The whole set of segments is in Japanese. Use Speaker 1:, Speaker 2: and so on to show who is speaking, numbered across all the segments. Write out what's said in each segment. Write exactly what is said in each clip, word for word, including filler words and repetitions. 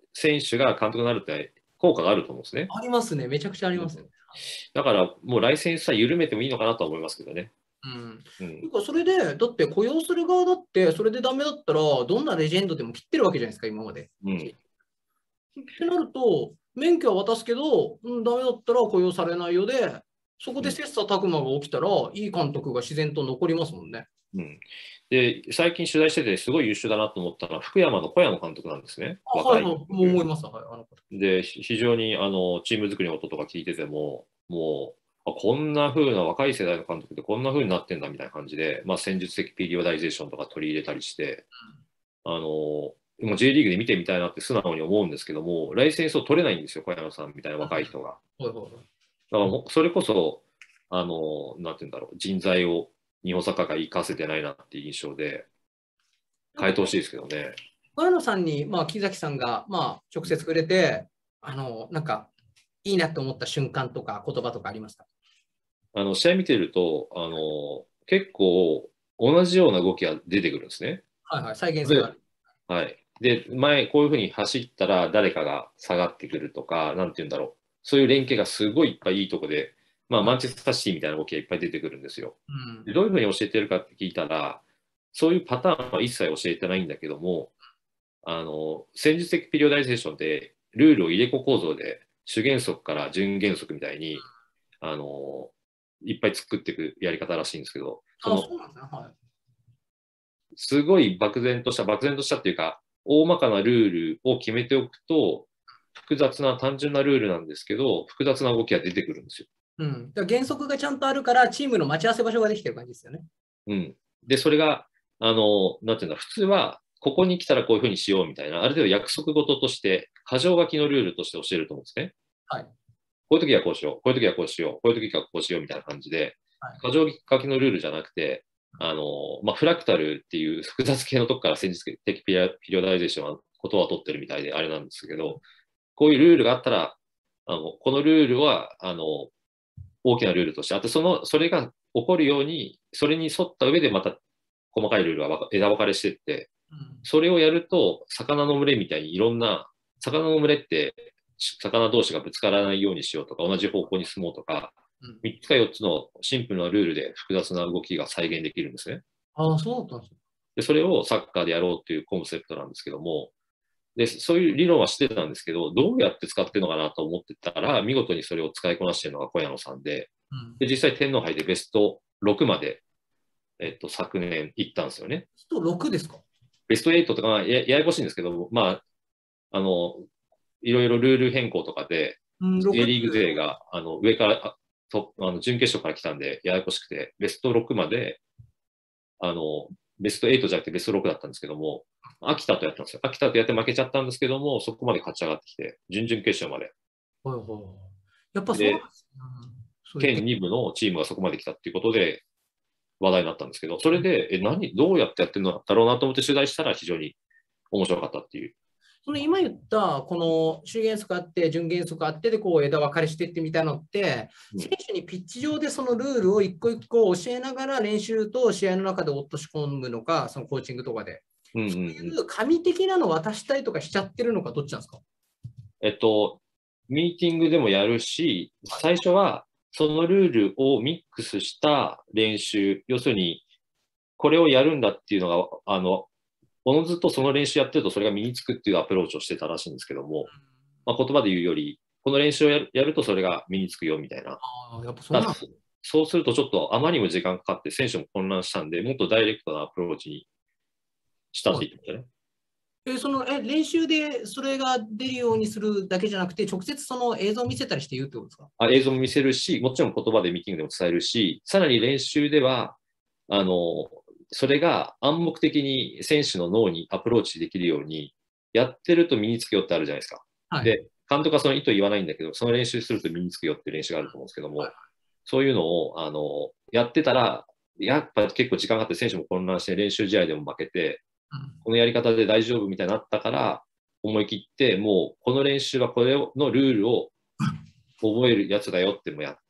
Speaker 1: 選手が監督になるって効果があると思うんですね。
Speaker 2: ありますね。めちゃくちゃありますね。
Speaker 1: だから、もうライセンスさえ緩めてもいいのかなと思いますけどね。
Speaker 2: うん。
Speaker 1: うん。
Speaker 2: なんかそれで、だって雇用する側だって、それでダメだったら、どんなレジェンドでも切ってるわけじゃないですか、今まで。
Speaker 1: うん。
Speaker 2: ってなると、免許は渡すけど、うん、ダメだったら雇用されないようで、そこ
Speaker 1: うん。
Speaker 2: で切磋琢磨が起きたら、いい監督が自然と残りますもんね。
Speaker 1: うん。で、最近取材してて、すごい優秀だなと思ったのは、福山の小山監督なんですね。
Speaker 2: あ、はいはい、
Speaker 1: 若い監
Speaker 2: もう思い
Speaker 1: 督。
Speaker 2: ます。はい、あの方。
Speaker 1: で、ひ非常にあのチーム作りの音とか聞いてても、もう、あこんな風な若い世代の監督ってこんな風になってんだみたいな感じで、まあ、戦術的ピリオダイゼーションとか取り入れたりして、あの、もう J リーグで見てみたいなって素直に思うんですけども、ライセンスを取れないんですよ、小山さんみたいな若い人が。
Speaker 2: はいはいはい。
Speaker 1: だからもうそれこそ、あの、なんて言うんだろう、人材を日本サッカーが活かせてないなっていう印象で、
Speaker 2: なんか、
Speaker 1: 変えてほしいですけどね。
Speaker 2: 小野さんに、まあ、木崎さんが、まあ、直接触れて、あの、なんか、いいなと思った瞬間とか、言葉とかありますか？
Speaker 1: あの、試合見てると、あの、結構同じような動きが出てくるんですね。
Speaker 2: はいはい、再現性があ
Speaker 1: で、
Speaker 2: る。
Speaker 1: はい。で、前、こういうふうに走ったら誰かが下がってくるとか、なんて言うんだろう。そういう連携がすごいいっぱいいいとこで、まあ、
Speaker 2: はい。
Speaker 1: マンチェスターシティみたいな動きがいっぱい出てくるんですよ。
Speaker 2: うん。
Speaker 1: でどういうふうに教えてるかって聞いたら、そういうパターンは一切教えてないんだけども、あの、戦術的ピリオダイゼーションで、ルールを入れ子構造で、主原則から準原則みたいに、あの、いっぱい作っていくやり方らしいんですけど、そ
Speaker 2: あ、
Speaker 1: の、
Speaker 2: そうなんですね。はい。
Speaker 1: すごい漠然とした、漠然としたっていうか、大まかなルールを決めておくと、複雑な、単純なルールなんですけど、複雑な動きが出てくるんですよ。
Speaker 2: うん。だから原則がちゃんとあるから、チームの待ち合わせ場所ができてる感じですよね。
Speaker 1: うん。で、それが、あの、なんていうんだ、普通は、ここに来たらこういうふうにしようみたいな、ある程度約束事として、箇条書きのルールとして教えると思うんですね。
Speaker 2: はい。
Speaker 1: こういう時はこうしよう、こういう時はこうしよう、こういう時はこうしようみたいな感じで、
Speaker 2: はい。
Speaker 1: 箇条書きのルールじゃなくて、あの、まあ、フラクタルっていう複雑系のとこから戦術的ピリオダイゼーションは言葉を取ってるみたいであれなんですけど、こういうルールがあったら、あの、このルールは、あの、大きなルールとしてあって、その、それが起こるように、それに沿った上でまた細かいルールが枝分かれしていって、
Speaker 2: うん。
Speaker 1: それをやると、魚の群れみたいにいろんな、魚の群れって、魚同士がぶつからないようにしようとか、同じ方向に進もうとか、
Speaker 2: うん。
Speaker 1: みっつかよっつのシンプルなルールで複雑な動きが再現できるんですね。
Speaker 2: ああ、そうだったんですね。
Speaker 1: で、それをサッカーでやろうっていうコンセプトなんですけども、で、そういう理論はしてたんですけど、どうやって使ってるのかなと思ってたら、見事にそれを使いこなしているのが小山さんで、
Speaker 2: うん。
Speaker 1: で、実際天皇杯でベストろくまで、えっと、昨年行ったんですよね。
Speaker 2: 人ろくですか？
Speaker 1: ベストはちとか、まあやややこしいんですけど、まあ、あの、いろいろルール変更とかで、
Speaker 2: うん、
Speaker 1: J
Speaker 2: ろくって、
Speaker 1: リーグ勢があの上からあとあの準決勝から来たんで、ややこしくて、ベストろくまで、あの、ベストはちじゃなくてベストろくだったんですけども、秋田とやったんですよ。秋田とやって負けちゃったんですけども、そこまで勝ち上がってきて、準々決勝まで。
Speaker 2: はいはいはい。やっぱそうなんで
Speaker 1: で、
Speaker 2: すね。うん、そういう点。
Speaker 1: 県に部のチームがそこまで来たっていうことで話題になったんですけど、それで、え、何、どうやってやってるのだろうなと思って取材したら非常に面白かったっていう。
Speaker 2: その今言った、この主原則あって、準原則あってで、こう枝分かれしていってみたいなのって、選
Speaker 1: うん。
Speaker 2: 手にピッチ上でそのルールを一個一個教えながら練習と試合の中で落とし込むのか、そのコーチングとかで。
Speaker 1: うんうんう
Speaker 2: そうい
Speaker 1: ん。
Speaker 2: う紙的なのを渡したりとかしちゃってるのか、どっちなんですか？
Speaker 1: えっと、ミーティングでもやるし、
Speaker 2: はい。
Speaker 1: 最初はそのルールをミックスした練習、要するにこれをやるんだっていうのが、あの、おのずとその練習やってるとそれが身につくっていうアプローチをしてたらしいんですけども、まあ、言葉で言うより、この練習をやるやるとそれが身につくよみたいな。
Speaker 2: ああ、やっぱそう
Speaker 1: だ
Speaker 2: なんですね。
Speaker 1: そうするとちょっとあまりにも時間かかって選手も混乱したんで、もっとダイレクトなアプローチにしたっ
Speaker 2: はい。
Speaker 1: て言ってましたね。
Speaker 2: え、その、え、練習でそれが出るようにするだけじゃなくて、直接その映像を見せたりして言うってことですか？
Speaker 1: あ、映像も見せるし、もちろん言葉でミーティングでも伝えるし、さらに練習では、あの、それが暗黙的に選手の脳にアプローチできるように、やってると身につくよってあるじゃないですか。
Speaker 2: はい。
Speaker 1: で、監督はその意図言わないんだけど、その練習すると身につくよっていう練習があると思うんですけど
Speaker 2: はい。
Speaker 1: も、そういうのを、あの、やってたら、やっぱ結構時間があって選手も混乱して練習試合でも負けて、
Speaker 2: うん。
Speaker 1: このやり方で大丈夫みたいになったから、思い切って、もうこの練習はこれのルールを覚えるやつだよってもやって、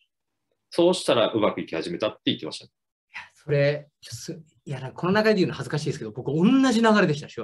Speaker 1: そうしたらうまくいき始めたって言ってました。
Speaker 2: それ、ちょすいや、なんかこの中で言うの恥ずかしいですけど、僕、同じ流れでした、手話も。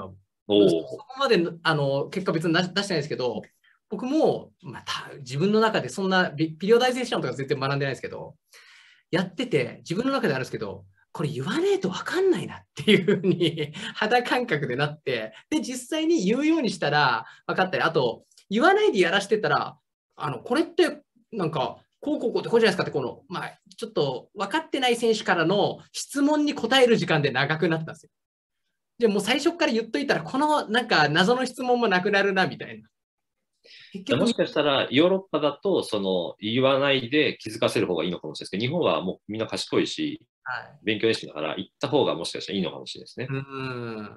Speaker 2: そ
Speaker 1: おお。
Speaker 2: こまであの結果別に出してないですけど、僕も、まあ、自分の中でそんなピリオダイゼーションとか全然学んでないですけど、やってて自分の中であるんですけど、これ言わねえと分かんないなっていうふうに肌感覚でなって、で、実際に言うようにしたら分かったり、あと、言わないでやらしてたら、あの、これってなんか、こうこうこうってこうじゃないですかって、この、まあ、ちょっと分かってない選手からの質問に答える時間で長くなったんですよ。でもう最初から言っといたら、このなんか謎の質問もなくなるなみたいな。結局、
Speaker 1: もしかしたらヨーロッパだとその言わないで気づかせる方がいいのかもしれないですけど、日本はもうみんな賢いし、
Speaker 2: はい、
Speaker 1: 勉強熱心だから言った方がもしかしたらいいのかもしれないですね。
Speaker 2: うん。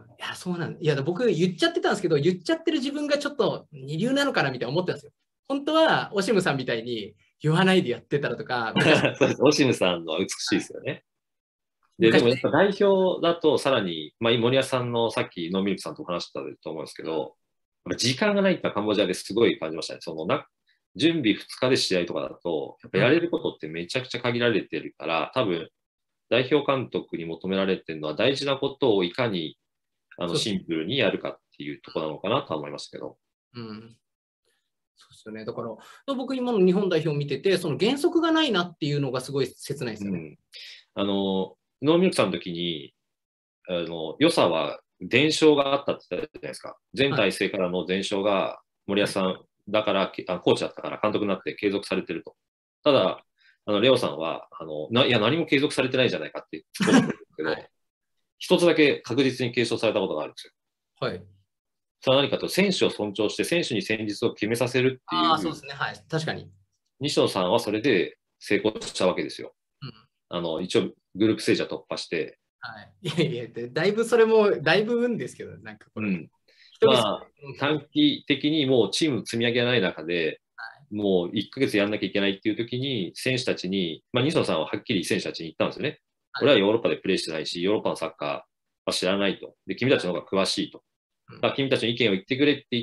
Speaker 2: いや、そうなんいや、僕言っちゃってたんですけど、言っちゃってる自分がちょっと二流なのかなみたいな思ってたんですよ。本当は、オシムさんみたいに言わないでやってたらとか、昔、
Speaker 1: そうです。オシムさんのは美しいですよね。で、で
Speaker 2: 昔ね、
Speaker 1: もやっぱ代表だとさらに、まあ、森保さんのさっきノーミルクさんと話したと思うんですけど、時間がないってカンボジアですごい感じましたね。そのな準備ふつかで試合とかだと、やっぱやれることってめちゃくちゃ限られてるから、多分代表監督に求められてるのは大事なことをいかにあのシンプルにやるかっていうところなのかなとは思いましたけど。
Speaker 2: うん。そうですよね。だから、僕今の日本代表を見てて、その原則がないなっていうのがすごい切ないですよね。
Speaker 1: うん、あのノーミルクさんの時にあの良さは伝承があったって言ったじゃないですか。全体制からの伝承が森保さんだから、あコーチだったから監督になって継続されてると。ただ、あのレオさんはあのないや何も継続されてないじゃないかって突っ込んでるんですけど、はい、一つだけ確実に継承されたことがあるんですよ。
Speaker 2: はい。
Speaker 1: それは何かと選手を尊重して選手に戦術を決めさせるっていう。
Speaker 2: ああ、そうですね。はい。確かに。
Speaker 1: 西野さんはそれで成功したわけですよ。うん、あの一応グループステージは突破して。
Speaker 2: はい、いやいや、だいぶそれも、だいぶ運ですけど、なんかこれ。うん、
Speaker 1: まあ、短期的にもうチーム積み上げがない中で、はい、もういっかげつやんなきゃいけないっていう時に、選手たちに、まあ、西野さんははっきり選手たちに言ったんですよね。はい、俺はヨーロッパでプレーしてないし、ヨーロッパのサッカーは知らないと。で、君たちの方が詳しいと。だから君たちの意見を言ってくれって言って、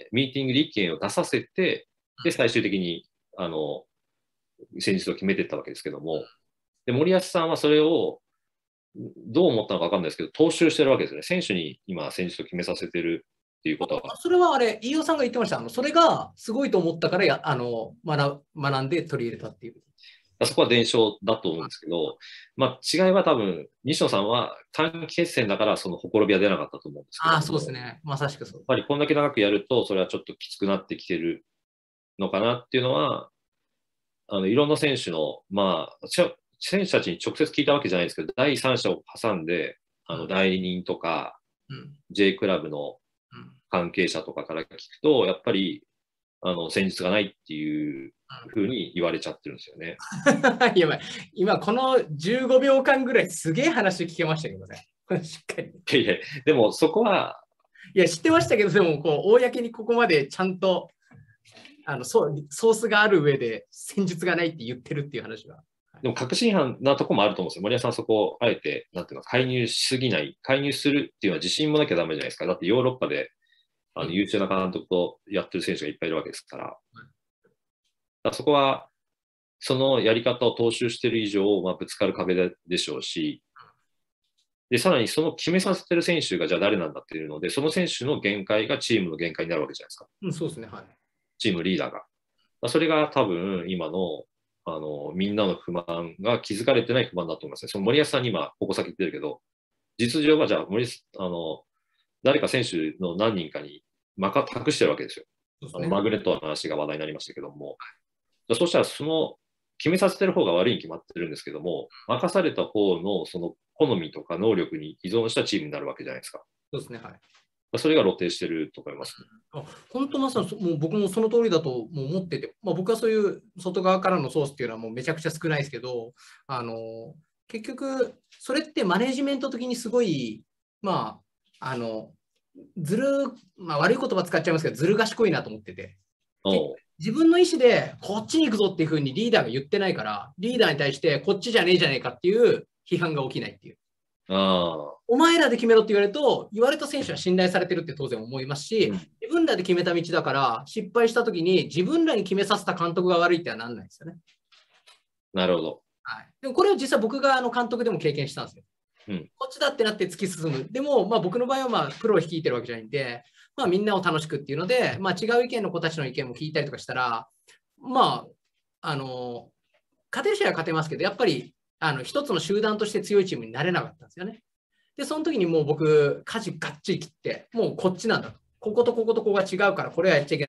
Speaker 1: ミーティングで意見を出させて、で、最終的に、あの、戦術を決めていったわけですけども、で、森保さんはそれを、どう思ったのか分かんないですけど、踏襲してるわけですよね。選手に今、戦術を決めさせてるっていうことは。
Speaker 2: それはあれ、飯尾さんが言ってました。あのそれがすごいと思ったからやあの学、学んで取り入れたっていう。
Speaker 1: そこは伝承だと思うんですけど、まあ、違いは多分、西野さんは短期決戦だからそのほころびは出なかったと思うんですけど。
Speaker 2: ああ、そうですね。まさしくそう。
Speaker 1: やっぱりこんだけ長くやると、それはちょっときつくなってきてるのかなっていうのは、あのいろんな選手の、まあ、選手たちに直接聞いたわけじゃないですけど、第三者を挟んで、あの代理人とか、うん、J クラブの関係者とかから聞くと、やっぱりあの戦術がないっていうふうに言われちゃってるんですよね。
Speaker 2: いや今、このじゅうごびょうかんぐらいすげえ話聞けましたけどね。しっかり。
Speaker 1: いやいや、でもそこは。
Speaker 2: いや、知ってましたけど、でもこう、公にここまでちゃんとあのソースがある上で戦術がないって言ってるっていう話は。
Speaker 1: でも確信犯なとこもあると思うんですよ。森保さんそこをあえて、なんていうの、介入しすぎない、介入するっていうのは自信もなきゃダメじゃないですか。だってヨーロッパであの優秀な監督とやってる選手がいっぱいいるわけですから。からそこは、そのやり方を踏襲している以上、まあ、ぶつかる壁でしょうし、で、さらにその決めさせてる選手がじゃあ誰なんだっていうので、その選手の限界がチームの限界になるわけじゃないですか。
Speaker 2: うん、そうですね、はい。
Speaker 1: チームリーダーが。それが多分今のあのみんなの不満が気づかれてない不満だと思いますね。その森保さんに今、ここ先言ってるけど、実情はじゃあ森あの、誰か選手の何人かに任託してるわけですよ。すね、あのマグネットの話が話題になりましたけども、そうしたらその決めさせてる方が悪いに決まってるんですけども、任された方のその好みとか能力に依存したチームになるわけじゃないですか。
Speaker 2: そうですね、はい。
Speaker 1: それが露呈してると思います、ね。
Speaker 2: あ本当まさにもう僕もその通りだともう思ってて、まあ、僕はそういう外側からのソースっていうのはもうめちゃくちゃ少ないですけど、あの結局それってマネジメント的にすごい、まあ、あのずる、まあ、悪い言葉使っちゃいますけど、ずる賢いなと思ってて。自分の意思でこっちに行くぞっていうふうにリーダーが言ってないから、リーダーに対してこっちじゃねえじゃねえかっていう批判が起きないっていう。
Speaker 1: あ
Speaker 2: お前らで決めろって言われると、言われた選手は信頼されてるって当然思いますし、うん、自分らで決めた道だから、失敗したときに自分らに決めさせた監督が悪いってはなんないですよね。
Speaker 1: なるほど。
Speaker 2: はい、でもこれを実際僕があの監督でも経験したんですよ。
Speaker 1: うん、
Speaker 2: こっちだってなって突き進む。でも、まあ、僕の場合はまあプロを率いてるわけじゃないんで、まあ、みんなを楽しくっていうので、まあ、違う意見の子たちの意見も聞いたりとかしたら、まあ、あの、勝てる試合は勝てますけど、やっぱりあの一つの集団として強いチームになれなかったんですよね。で、その時にもう僕、舵がっちり切って、もうこっちなんだと。こことこことここが違うから、これはやっちゃいけない。